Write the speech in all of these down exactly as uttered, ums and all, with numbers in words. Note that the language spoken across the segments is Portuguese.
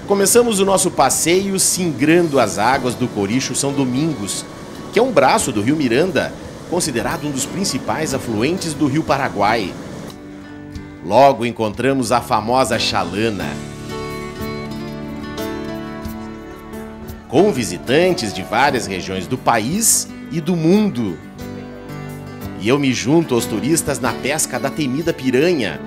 Começamos o nosso passeio singrando as águas do Coricho São Domingos, que é um braço do rio Miranda, considerado um dos principais afluentes do rio Paraguai. Logo encontramos a famosa Chalana, com visitantes de várias regiões do país e do mundo. E eu me junto aos turistas na pesca da temida piranha.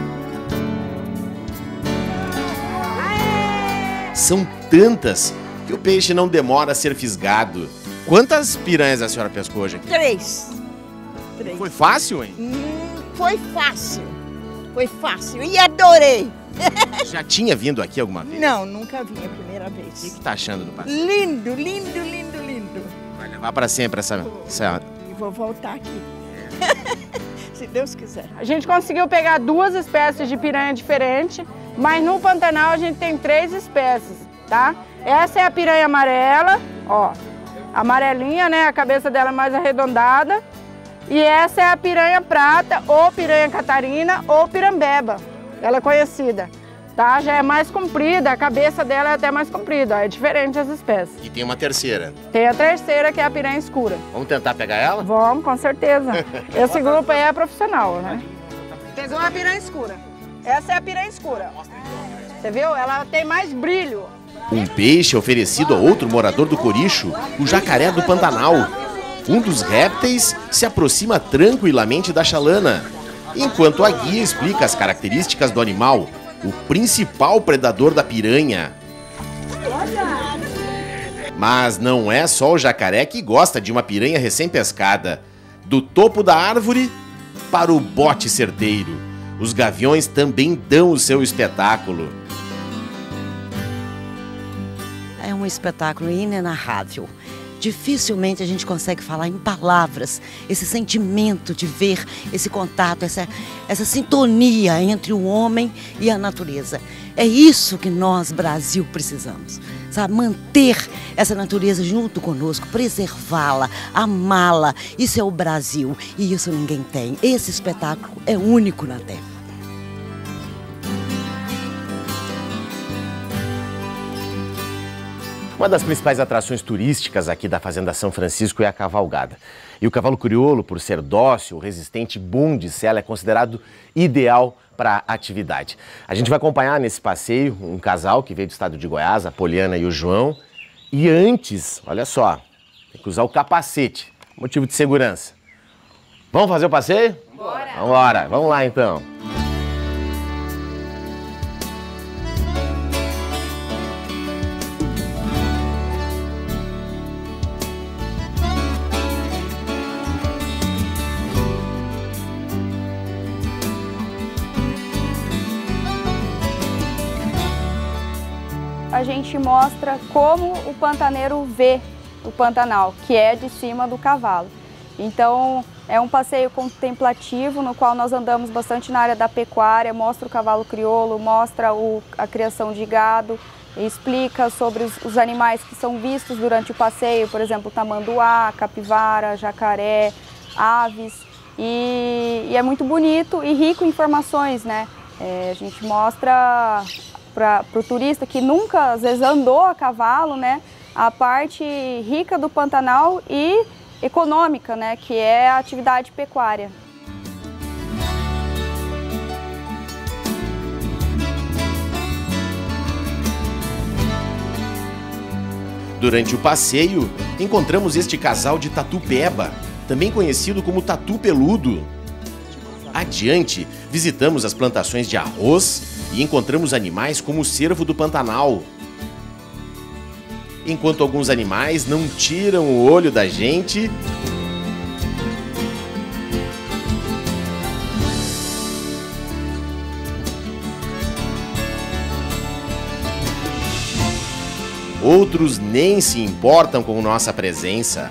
São tantas que o peixe não demora a ser fisgado. Quantas piranhas a senhora pescou hoje aqui? Três. Três. Foi fácil, hein? Hum, foi fácil. Foi fácil e adorei. Já tinha vindo aqui alguma vez? Não, nunca vim, é a primeira vez. O que que tá achando do passeio? Lindo, lindo, lindo, lindo. Vai levar para sempre essa... essa... E vou voltar aqui. Se Deus quiser. A gente conseguiu pegar duas espécies de piranha diferentes, mas no Pantanal a gente tem três espécies, tá? Essa é a piranha amarela, ó. Amarelinha, né? A cabeça dela é mais arredondada. E essa é a piranha prata, ou piranha catarina, ou pirambeba. Ela é conhecida, tá? Já é mais comprida, a cabeça dela é até mais comprida, ó, é diferente as espécies. E tem uma terceira. Tem a terceira, que é a piranha escura. Vamos tentar pegar ela? Vamos, com certeza. Esse grupo aí é profissional, né? Pegou a piranha escura. Essa é a piranha escura. Você viu? Ela tem mais brilho. Um peixe oferecido a outro morador do Coricho, o jacaré do Pantanal. Um dos répteis se aproxima tranquilamente da Chalana, enquanto a guia explica as características do animal, o principal predador da piranha. Mas não é só o jacaré que gosta de uma piranha recém-pescada. Do topo da árvore para o bote certeiro, os gaviões também dão o seu espetáculo. É um espetáculo inenarrável. Dificilmente a gente consegue falar em palavras esse sentimento de ver esse contato, essa, essa sintonia entre o homem e a natureza. É isso que nós, Brasil, precisamos, sabe? Manter essa natureza junto conosco, preservá-la, amá-la. Isso é o Brasil e isso ninguém tem. Esse espetáculo é único na Terra. Uma das principais atrações turísticas aqui da Fazenda São Francisco é a cavalgada. E o cavalo crioulo, por ser dócil, resistente, bom de sela, é considerado ideal para a atividade. A gente vai acompanhar nesse passeio um casal que veio do estado de Goiás, a Poliana e o João. E antes, olha só, tem que usar o capacete, motivo de segurança. Vamos fazer o passeio? Bora! Vambora, vamos lá então. A gente mostra como o pantaneiro vê o Pantanal, que é de cima do cavalo. Então, é um passeio contemplativo no qual nós andamos bastante na área da pecuária, mostra o cavalo crioulo, mostra o, a criação de gado, explica sobre os, os animais que são vistos durante o passeio, por exemplo, tamanduá, capivara, jacaré, aves. E, e é muito bonito e rico em informações, né? É, a gente mostra para o turista que nunca, às vezes, andou a cavalo, né, a parte rica do Pantanal e econômica, né, que é a atividade pecuária. Durante o passeio, encontramos este casal de tatu-peba, também conhecido como tatu peludo. Adiante, visitamos as plantações de arroz e encontramos animais como o cervo do Pantanal. Enquanto alguns animais não tiram o olho da gente, outros nem se importam com nossa presença.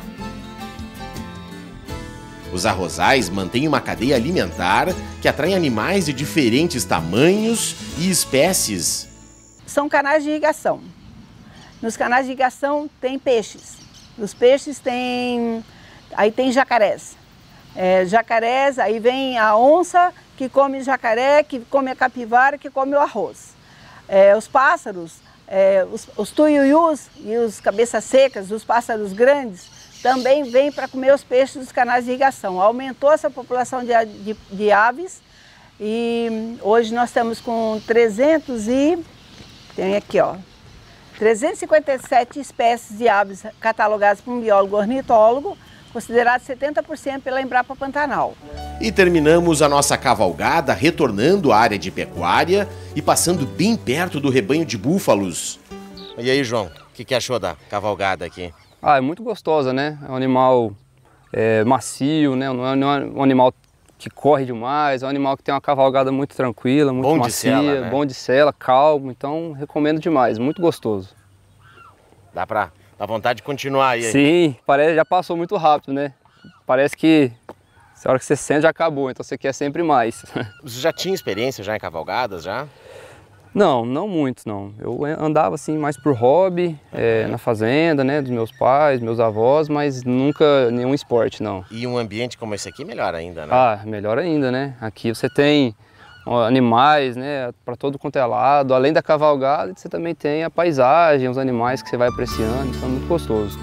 Os arrozais mantêm uma cadeia alimentar que atrai animais de diferentes tamanhos e espécies. São canais de irrigação. Nos canais de irrigação tem peixes. Nos peixes tem, aí tem jacarés. É, jacarés, aí vem a onça que come jacaré, que come a capivara, que come o arroz. É, os pássaros, É, os, os tuiuius e os cabeças secas, os pássaros grandes, também vêm para comer os peixes dos canais de irrigação. Aumentou essa população de, de, de aves e hoje nós estamos com trezentos e... tem aqui, ó, trezentas e cinquenta e sete espécies de aves catalogadas por um biólogo ornitólogo, considerado setenta por cento pela Embrapa Pantanal. E terminamos a nossa cavalgada retornando à área de pecuária e passando bem perto do rebanho de búfalos. E aí, João, o que, que achou da cavalgada aqui? Ah, é muito gostosa, né? É um animal é, macio, né? Não é, não é um animal que corre demais, é um animal que tem uma cavalgada muito tranquila, muito bom macia, de sela, né? Bom de sela, calmo, então recomendo demais, muito gostoso. Dá pra dar vontade de continuar aí? Sim, parece, já passou muito rápido, né? Parece que a hora que você sente já acabou, então você quer sempre mais. Você já tinha experiência já em cavalgadas, já? Não, não muito, não. Eu andava assim mais por hobby, uhum. é, na fazenda, né, dos meus pais, meus avós, mas nunca nenhum esporte, não. E um ambiente como esse aqui, melhor ainda, né? Ah, melhor ainda, né? Aqui você tem ó, animais, né, para todo quanto é lado. Além da cavalgada, você também tem a paisagem, os animais que você vai apreciando, então é muito gostoso.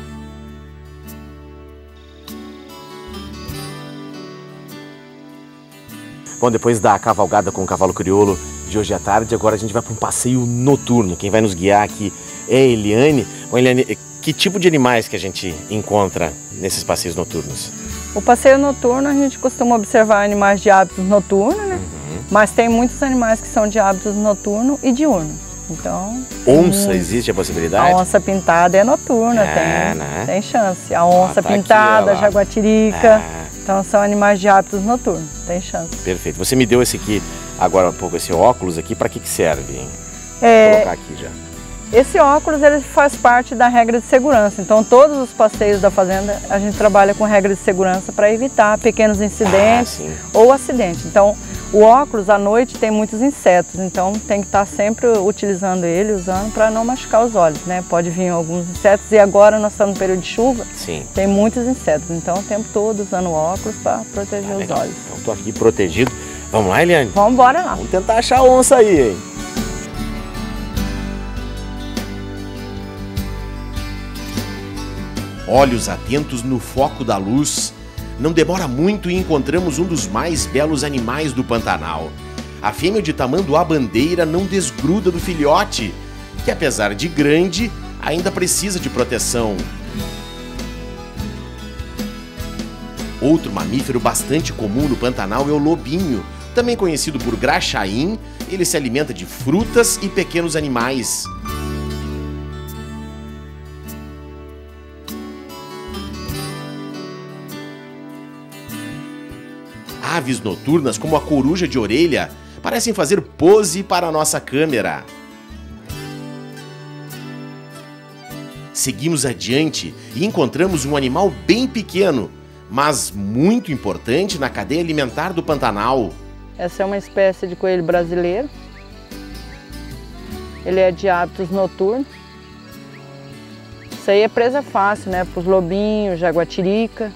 Bom, depois da cavalgada com o cavalo crioulo de hoje à tarde, agora a gente vai para um passeio noturno. Quem vai nos guiar aqui é a Eliane. Bom, Eliane, que tipo de animais que a gente encontra nesses passeios noturnos? O passeio noturno a gente costuma observar animais de hábitos noturnos, né? Uhum. Mas tem muitos animais que são de hábitos noturno e diurno. Então, onça, um... existe a possibilidade? A onça pintada é noturna, é, tem, né? Tem chance. A onça ah, tá pintada, aqui, a jaguatirica, ah. Então são animais de hábitos noturnos, tem chance. Perfeito. Você me deu esse aqui, agora um pouco, esse óculos aqui, para que que serve, hein? É... Vou colocar aqui já. Esse óculos ele faz parte da regra de segurança, então todos os passeios da fazenda a gente trabalha com regra de segurança para evitar pequenos incidentes ah, ou acidentes. Então o óculos à noite tem muitos insetos, então tem que estar sempre utilizando ele, usando para não machucar os olhos, né? Pode vir alguns insetos e agora nós estamos no período de chuva, Sim. tem muitos insetos, então o tempo todo usando óculos para proteger ah, os legal. olhos. Então estou aqui protegido. Vamos lá, Eliane? Vamos embora lá. Vamos tentar achar a onça aí, hein? Olhos atentos no foco da luz, não demora muito e encontramos um dos mais belos animais do Pantanal. A fêmea de tamanduá-bandeira não desgruda do filhote, que apesar de grande, ainda precisa de proteção. Outro mamífero bastante comum no Pantanal é o lobinho, também conhecido por graxaim. Ele se alimenta de frutas e pequenos animais. Aves noturnas como a coruja de orelha parecem fazer pose para a nossa câmera. Seguimos adiante e encontramos um animal bem pequeno, mas muito importante na cadeia alimentar do Pantanal. Essa é uma espécie de coelho brasileiro. Ele é de hábitos noturnos. Isso aí é presa fácil, né? Para os lobinhos, jaguatirica.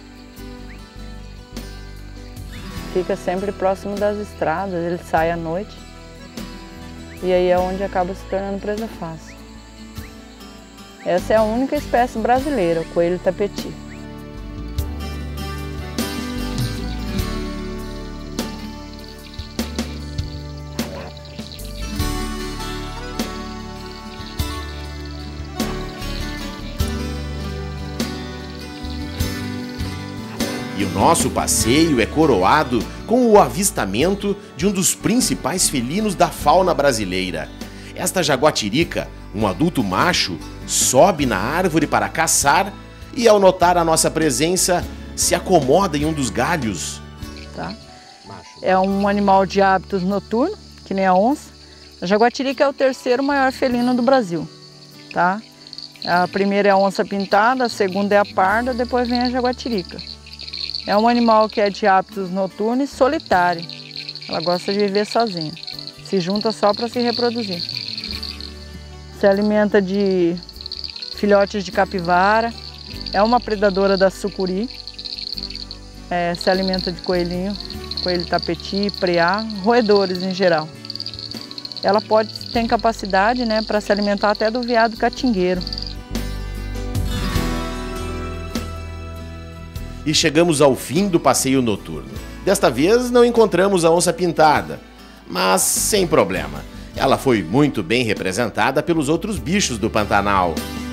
Fica sempre próximo das estradas, ele sai à noite. E aí é onde acaba se tornando presa fácil. Essa é a única espécie brasileira, o coelho tapeti. E o nosso passeio é coroado com o avistamento de um dos principais felinos da fauna brasileira. Esta jaguatirica, um adulto macho, sobe na árvore para caçar e, ao notar a nossa presença, se acomoda em um dos galhos. Tá. É um animal de hábitos noturnos, que nem a onça. A jaguatirica é o terceiro maior felino do Brasil. Tá? A primeira é a onça pintada, a segunda é a parda, depois vem a jaguatirica. É um animal que é de hábitos noturnos e solitário. Ela gosta de viver sozinha. Se junta só para se reproduzir. Se alimenta de filhotes de capivara. É uma predadora da sucuri. É, se alimenta de coelhinho, coelho tapeti, preá, roedores em geral. ela pode ter capacidade, né, para se alimentar até do veado catingueiro. E chegamos ao fim do passeio noturno. Desta vez não encontramos a onça pintada, mas sem problema. Ela foi muito bem representada pelos outros bichos do Pantanal.